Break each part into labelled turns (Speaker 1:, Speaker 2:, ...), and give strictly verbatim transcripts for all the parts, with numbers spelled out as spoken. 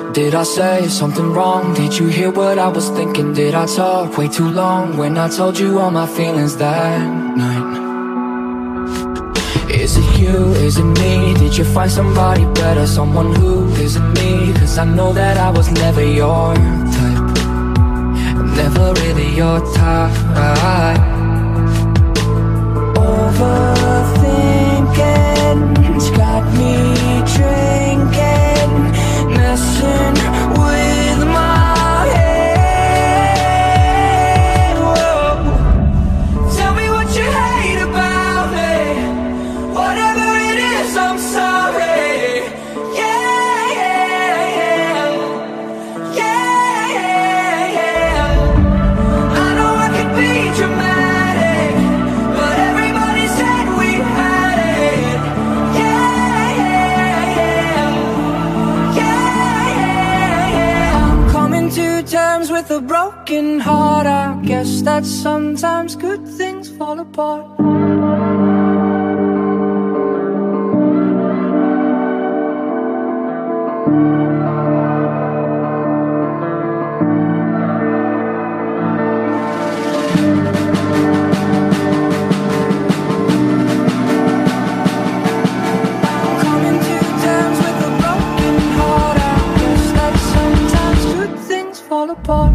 Speaker 1: Did I say something wrong? Did you hear what I was thinking? Did I talk way too long when I told you all my feelings that night? Is it you? Is it me? Did you find somebody better? Someone who isn't me? Cause I know that I was never your type, never really your type. Overthinking's got me drinking, messing with my head. Whoa. Tell me what you hate about me. Whatever it is, I'm sorry. Yeah, yeah, yeah. Yeah, yeah, yeah. I know I could be dramatic, but everybody said we had it. Yeah, yeah, yeah. Yeah, yeah, yeah. I'm coming to terms with a broken heart. I guess that sometimes good things fall apart. Coming to terms with a broken heart. I guess that sometimes good things fall apart.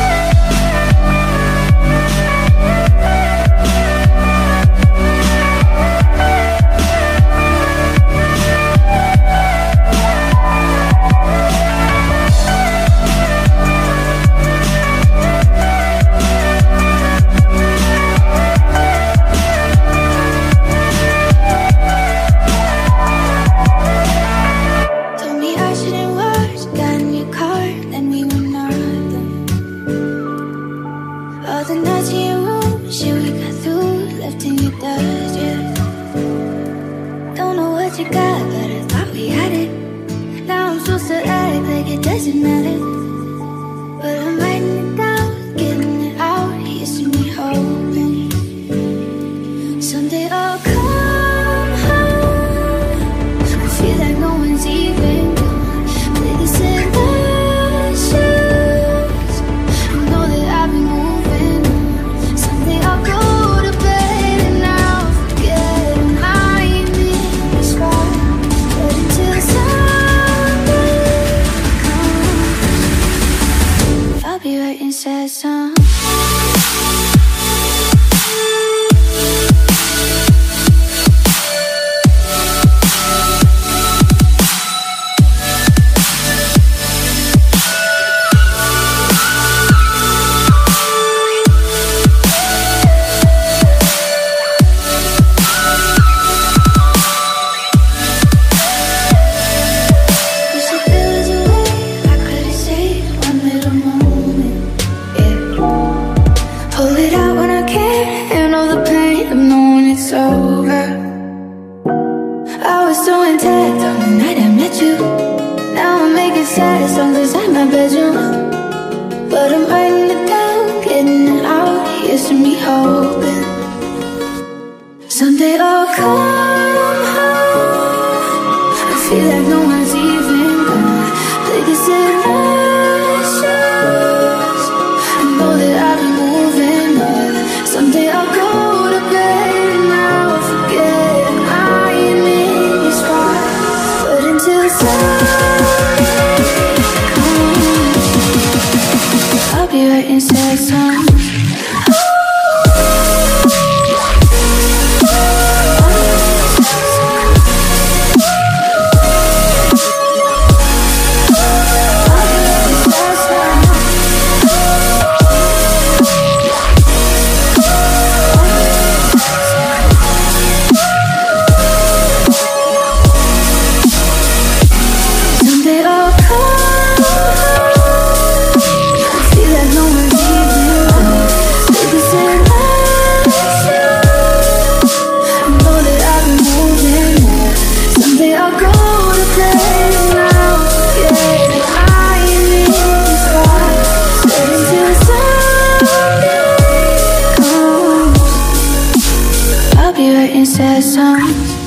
Speaker 2: Told me I shouldn't watch, got a new car, then we went nothing. All the nights in your room, shit we got through, left in your dust, yeah. Don't know what you got, but I thought we had it. Now I'm supposed to act like it doesn't matter, but I'm writing it down, getting it out. You see me hoping someday I'll come home. I feel like no one's even gone. Play this in the shoes. I know that I've been moving on. Someday I'll go to bed and I'll forget I'm in this spot. But until Sunday comes, I'll be writing sad songs. Wish that there was a way I could've saved one little moment, yeah. Hold it out when I can, and all the pain of knowing it's over. I was so intact on the night I met you. Now I'm making sad songs inside my bedroom, but I'm writing it down, getting it out. Yes, to me hoping someday I'll come home. I feel like no one's even gonna play this in my shoes. I know that I've been moving on. Someday I'll go to bed and I'll forget I'm in this spot. But until Sunday comes, I'll be writing sad songs. Someday I'll come home. I feel like no one's even gonna play this in my shoes. I know that I've been moving on. Someday I'll go to bed and I'll forget that I'm in this spot. But until Sunday comes, I'll be writing sad songs.